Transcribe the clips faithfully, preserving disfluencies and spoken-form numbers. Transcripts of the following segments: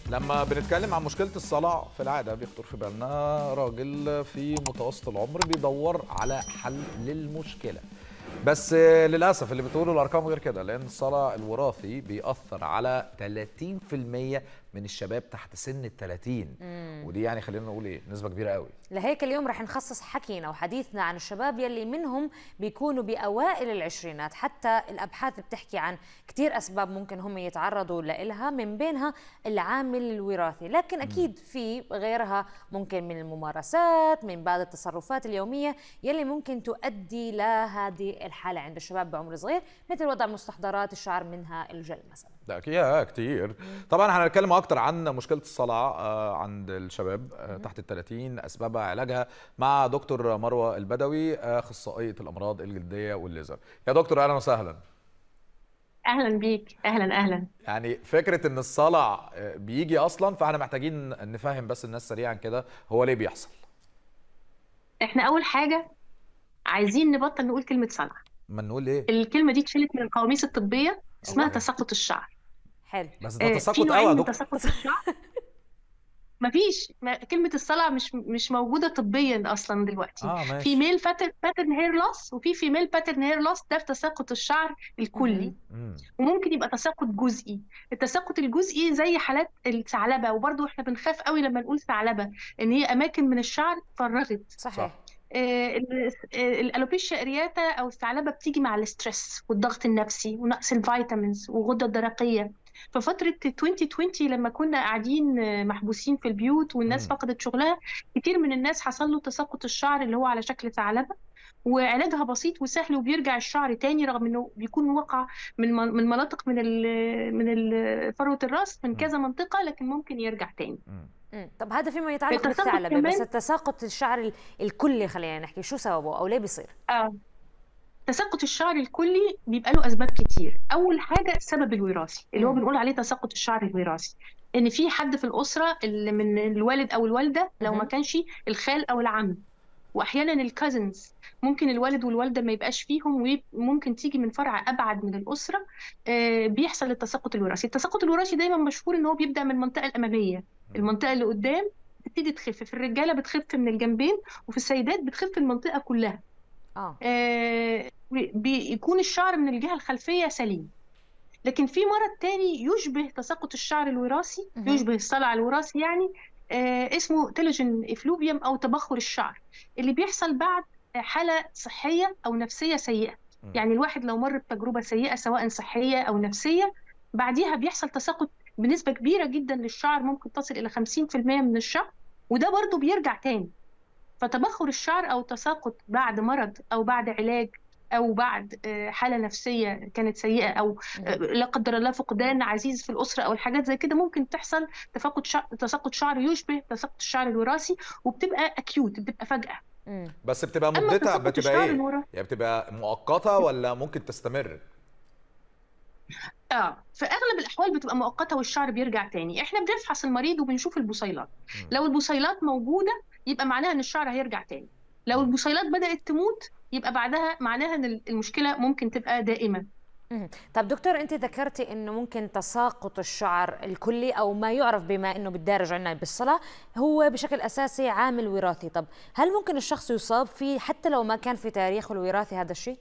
لما بنتكلم عن مشكلة الصلع في العادة بيخطر في بالنا راجل في متوسط العمر بيدور على حل للمشكلة، بس للأسف اللي بتقوله الأرقام غير كده، لأن الصلع الوراثي بيأثر على ثلاثين بالمئة من الشباب تحت سن ال ثلاثين، ودي يعني خلينا نقول ايه نسبة كبيرة قوي. لهيك اليوم رح نخصص حكينا وحديثنا عن الشباب يلي منهم بيكونوا بأوائل العشرينات، حتى الأبحاث بتحكي عن كتير أسباب ممكن هم يتعرضوا لإلها، من بينها العامل الوراثي، لكن أكيد في غيرها ممكن من الممارسات، من بعض التصرفات اليومية يلي ممكن تؤدي لهذه الحالة عند الشباب بعمر صغير، مثل وضع مستحضرات الشعر منها الجل مثلا. ده اكيد كتير. طبعا هنتكلم اكتر عن مشكله الصلع عند الشباب تحت ال ثلاثين، اسبابها، علاجها، مع دكتور مروه البدوي، اخصائيه الامراض الجلديه والليزر. يا دكتور اهلا وسهلا. اهلا بيك. اهلا اهلا. يعني فكره ان الصلع بيجي اصلا، فاحنا محتاجين نفهم بس الناس سريعا كده هو ليه بيحصل. احنا اول حاجه عايزين نبطل نقول كلمه صلع. ما نقول ايه؟ الكلمه دي اتشالت من القواميس الطبيه، اسمها أوكي. تساقط الشعر. حلو. بس ده آه، تساقط في قوي يا نوعين من دكتور. تساقط الشعر. مفيش ما كلمه الصلع مش مش موجوده طبيا اصلا دلوقتي. اه في ماشي. ميل باترن هير لوس وفي فيميل باترن هير لوس، ده في تساقط الشعر الكلي. مم. وممكن يبقى تساقط جزئي. التساقط الجزئي زي حالات الثعلبه، وبرضه احنا بنخاف قوي لما نقول ثعلبه ان هي اماكن من الشعر فرغت. صحيح. آه، ال- آه، الالوبيشيا ارياتا او الثعلبه بتيجي مع الاسترس والضغط النفسي ونقص الفيتامينز والغده الدرقيه. ففتره ألفين وعشرين لما كنا قاعدين آه، محبوسين في البيوت والناس مم. فقدت شغلها، كتير من الناس حصل له تساقط الشعر اللي هو على شكل ثعلبه، وعلاجها بسيط وسهل وبيرجع الشعر تاني، رغم انه بيكون وقع من من من مناطق من ال من ال- فروه الراس، من مم. كذا منطقه، لكن ممكن يرجع تاني. مم. مم. طب هذا فيما يتعلق التساقط بالثعلبة، بس كمان التساقط الشعر ال- الكلي خلينا نحكي شو سببه أو ليه بيصير؟ اه تساقط الشعر الكلي بيبقى له اسباب كتير. اول حاجه السبب الوراثي اللي هو مم. بنقول عليه تساقط الشعر الوراثي، ان في حد في الاسره اللي من الوالد او الوالده، لو ما مهم. كانش الخال او العم، واحيانا الكازنز، ممكن الوالد والوالده ما يبقاش فيهم، وممكن تيجي من فرع ابعد من الاسره. آه، بيحصل التساقط الوراثي. التساقط الوراثي دايما مشهور ان هو بيبدا من المنطقه الاماميه، المنطقه اللي قدام بتبتدي تخف. في الرجاله بتخف من الجنبين، وفي السيدات بتخف المنطقه كلها. اه. آه، بيكون الشعر من الجهة الخلفية سليم. لكن في مرض تاني يشبه تساقط الشعر الوراثي، مهم. يشبه الصلع الوراثي يعني، آه، اسمه تيلوجين إفلوبيوم أو تبخر الشعر، اللي بيحصل بعد حالة صحية أو نفسية سيئة. مم. يعني الواحد لو مر بتجربة سيئة سواء صحية أو نفسية، بعديها بيحصل تساقط بنسبة كبيرة جدا للشعر، ممكن تصل إلى خمسين بالمئة من الشعر، وده برضو بيرجع تاني. فتبخر الشعر أو تساقط بعد مرض أو بعد علاج أو بعد آه، حالة نفسية كانت سيئة، أو آه، مم. لا قدر الله فقدان عزيز في الأسرة أو الحاجات زي كده، ممكن تحصل تفاقد شعر، تساقط شعر يشبه تساقط الشعر الوراثي، وبتبقى أكيوت، بتبقى فجأة. مم. بس بتبقى أما مدتها تساقط بتبقى الشعر ايه؟ الوراثي يعني بتبقى مؤقتة ولا ممكن تستمر؟ اه في اغلب الاحوال بتبقى مؤقته والشعر بيرجع تاني. احنا بنفحص المريض وبنشوف البصيلات، مم. لو البصيلات موجوده يبقى معناها ان الشعر هيرجع تاني. لو مم. البصيلات بدات تموت يبقى بعدها معناها ان المشكله ممكن تبقى دائمه. مهم. طب دكتور، انت ذكرتي انه ممكن تساقط الشعر الكلي او ما يعرف بما انه بالدارج عندنا بالصلاه هو بشكل اساسي عامل وراثي، طب هل ممكن الشخص يصاب فيه حتى لو ما كان في تاريخه الوراثي هذا الشيء؟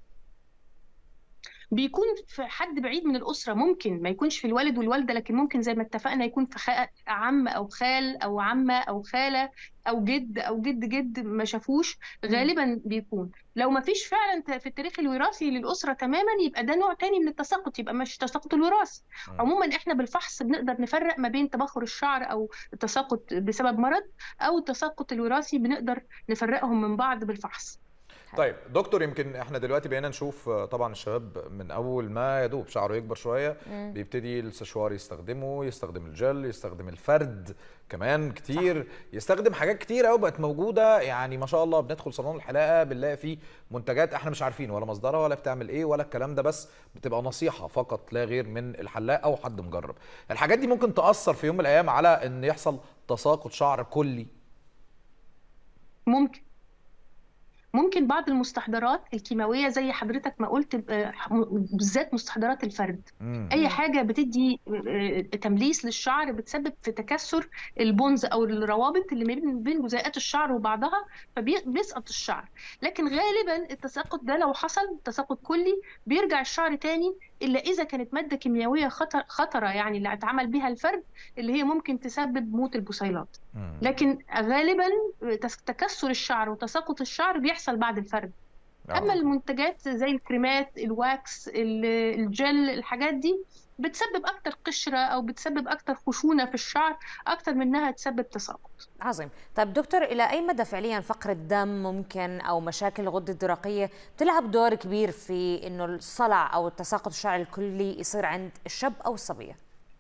بيكون في حد بعيد من الأسرة، ممكن ما يكونش في الوالد والوالدة، لكن ممكن زي ما اتفقنا يكون في خ... عم أو خال أو عمة أو خالة أو جد أو جد جد ما شافوش. مم. غالبا بيكون لو ما فيش فعلا ت- في التاريخ الوراثي للأسرة تماما، يبقى ده نوع تاني من التساقط، يبقى مش تساقط الوراثي. مم. عموما احنا بالفحص بنقدر نفرق ما بين تبخر الشعر أو التساقط بسبب مرض أو التساقط الوراثي، بنقدر نفرقهم من بعض بالفحص. طيب دكتور، يمكن احنا دلوقتي بقينا نشوف طبعا الشباب من اول ما يدوب شعره يكبر شويه مم. بيبتدي السشوار يستخدمه، يستخدم الجل، يستخدم الفرد كمان كتير، صح. يستخدم حاجات كتير قوي بقت موجوده. يعني ما شاء الله بندخل صالون الحلاقه بنلاقي فيه منتجات احنا مش عارفين ولا مصدرها ولا بتعمل ايه ولا الكلام ده، بس بتبقى نصيحه فقط لا غير من الحلاق او حد مجرب. الحاجات دي ممكن تاثر في يوم من الايام على ان يحصل تساقط شعر كلي. ممكن ممكن بعض المستحضرات الكيماويه زي حضرتك ما قلت، بالذات مستحضرات الفرد. مم. اي حاجه بتدي تمليس للشعر بتسبب في تكسر البونز او الروابط اللي بين بين جزيئات الشعر وبعضها، فبيسقط الشعر. لكن غالبا التساقط ده لو حصل تساقط كلي بيرجع الشعر تاني، الا اذا كانت ماده كيميائيه خطر خطره يعني اللي اتعمل بها الفرد، اللي هي ممكن تسبب موت البصيلات. مم. لكن غالبا تكسر الشعر وتساقط الشعر بيحصل بعد الفرد. آه. اما المنتجات زي الكريمات، الواكس، الجل، الحاجات دي بتسبب اكتر قشره او بتسبب اكتر خشونه في الشعر اكتر منها تسبب تساقط. عظيم. طيب دكتور، الى اي مدى فعليا فقر الدم ممكن او مشاكل الغده الدرقيه بتلعب دور كبير في انه الصلع او التساقط الشعر الكلي يصير عند الشاب او الصبيه؟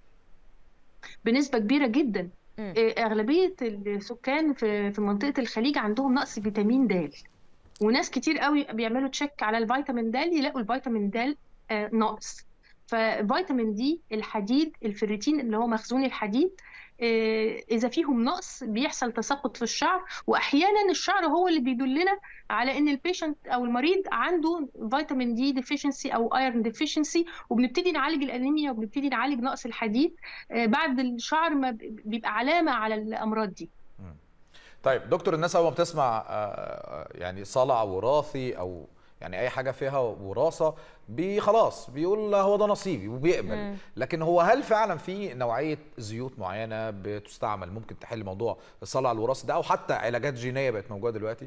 بنسبه كبيره جدا. م. اغلبيه السكان في في منطقه الخليج عندهم نقص فيتامين د، وناس كتير قوي بيعملوا تشيك على الفيتامين د يلاقوا الفيتامين د ناقص. ففيتامين دي، الحديد، الفيريتين اللي هو مخزون الحديد، اذا فيهم نقص بيحصل تساقط في الشعر. واحيانا الشعر هو اللي بيدلنا على ان البيشنت او المريض عنده فيتامين دي ديفيشنسي او ايرون ديفيشنسي، وبنبتدي نعالج الانيميا وبنبتدي نعالج نقص الحديد بعد الشعر ما بيبقى علامه على الامراض دي. طيب دكتور، الناس اول ما بتسمع يعني صلع وراثي او يعني اي حاجه فيها وراثه بي خلاص بيقول هو ده نصيبي وبيقبل. مم. لكن هو هل فعلا في نوعيه زيوت معينه بتستعمل ممكن تحل موضوع الصلع الوراثي ده، او حتى علاجات جينيه بقت موجوده دلوقتي؟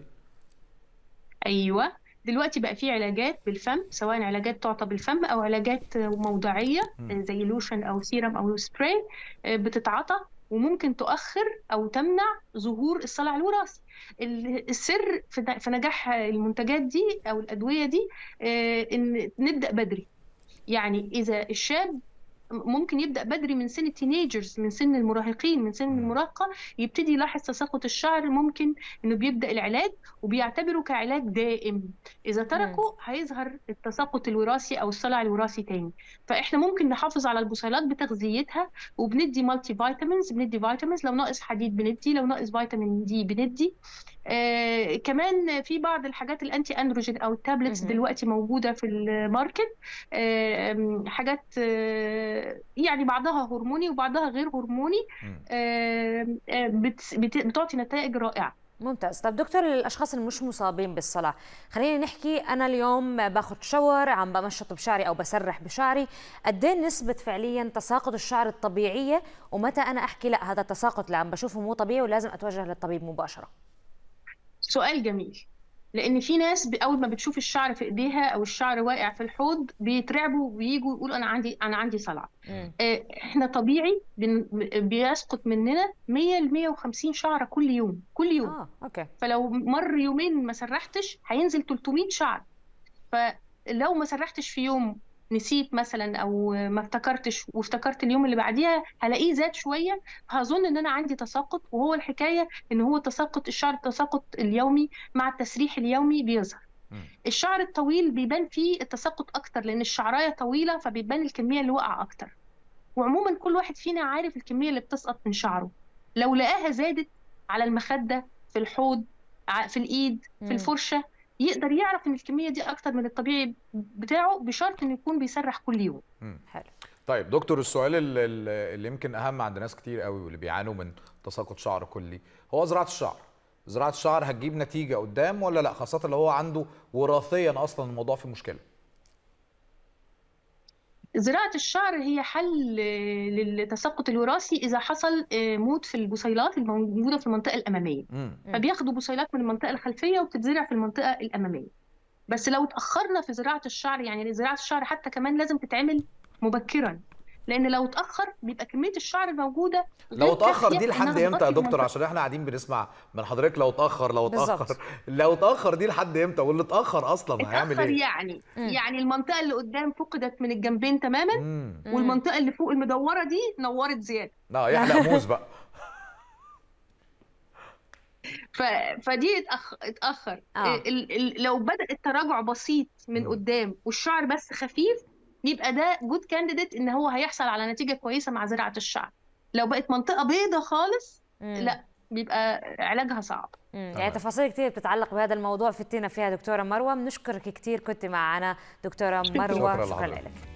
ايوه، دلوقتي بقى في علاجات بالفم، سواء علاجات تعطى بالفم او علاجات موضعيه زي لوشن او سيرم او سبراي بتتعطى، وممكن تؤخر او تمنع ظهور الصلع الوراثي. السر في نجاح المنتجات دي او الادويه دي ان نبدا بدري. يعني اذا الشاب ممكن يبدا بدري من سن التينيجرز، من سن المراهقين، من سن المراهقه، يبتدي يلاحظ تساقط الشعر، ممكن انه بيبدا العلاج وبيعتبره كعلاج دائم. اذا تركه هيظهر التساقط الوراثي او الصلع الوراثي تاني. فاحنا ممكن نحافظ على البصيلات بتغذيتها، وبندي مالتي فيتامينز، بندي فيتامينز، لو ناقص حديد بندي، لو ناقص فيتامين دي بندي. آه كمان في بعض الحاجات الانتي اندروجين او التابلتس دلوقتي موجوده في الماركت، آه حاجات آه يعني بعضها هرموني وبعضها غير هرموني، آه بت بتعطي نتائج رائعه. ممتاز. طب دكتور، للاشخاص اللي مش مصابين بالصلع، خلينا نحكي انا اليوم باخذ شاور، عم بمشط بشعري او بسرح بشعري، قد ايه نسبه فعليا تساقط الشعر الطبيعيه، ومتى انا احكي لا هذا التساقط اللي عم بشوفه مو طبيعي ولازم اتوجه للطبيب مباشره؟ سؤال جميل، لان في ناس اول ما بتشوف الشعر في ايديها او الشعر واقع في الحوض بيترعبوا وييجوا يقولوا انا عندي انا عندي صلع. احنا طبيعي بيسقط مننا مية ل مية وخمسين شعره كل يوم كل يوم. اه اوكي. فلو مر يومين ما سرحتش هينزل تلتمية شعر. فلو ما سرحتش في يوم، نسيت مثلا او ما افتكرتش وافتكرت اليوم اللي بعديها، هلاقيه زاد شويه، هظن ان انا عندي تساقط. وهو الحكايه ان هو تساقط الشعر، التساقط اليومي مع التسريح اليومي بيظهر. الشعر الطويل بيبان فيه التساقط اكتر لان الشعرايه طويله، فبيبان الكميه اللي وقع اكتر. وعموما كل واحد فينا عارف الكميه اللي بتسقط من شعره. لو لقاها زادت على المخده، في الحوض، في الايد، في الفرشه، يقدر يعرف ان الكميه دي اكتر من الطبيعي بتاعه، بشرط انه يكون بيسرح كل يوم. حلو. طيب دكتور، السؤال اللي, اللي يمكن اهم عند ناس كتير قوي واللي بيعانوا من تساقط شعر كلي هو زراعه الشعر. زراعه الشعر هتجيب نتيجه قدام ولا لا، خاصه لو هو عنده وراثيا اصلا الموضوع فيه مشكله؟ زراعة الشعر هي حل للتساقط الوراثي إذا حصل موت في البصيلات الموجودة في المنطقة الأمامية. مم. فبياخدوا بصيلات من المنطقة الخلفية وبتتزرع في المنطقة الأمامية. بس لو اتأخرنا في زراعة الشعر، يعني زراعة الشعر حتى كمان لازم تتعمل مبكرا، لأن لو اتأخر بيبقى كمية الشعر الموجودة. لو اتأخر دي لحد امتى يا دكتور؟ عشان احنا قاعدين بنسمع من حضرتك لو اتأخر لو اتأخر لو اتأخر دي لحد امتى؟ واللي اتأخر أصلا هيعمل ايه؟ يعني مم. يعني المنطقة اللي قدام فقدت من الجنبين تماما، مم. والمنطقة اللي فوق المدورة دي نورت زيادة. لا يحلق موز بقى. ف... فدي اتأخ... اتأخر آه. ال... ال... لو بدأ التراجع بسيط من م. قدام والشعر بس خفيف، يبقى ده جود كانديديت ان هو هيحصل على نتيجة كويسة مع زراعة الشعر. لو بقت منطقة بيضة خالص، م. لا بيبقى علاجها صعب. يعني تفاصيل كثير بتتعلق بهذا الموضوع فتينا فيها دكتورة مروة. بنشكرك كثير، كنت معنا دكتورة مروة، شكرا لك.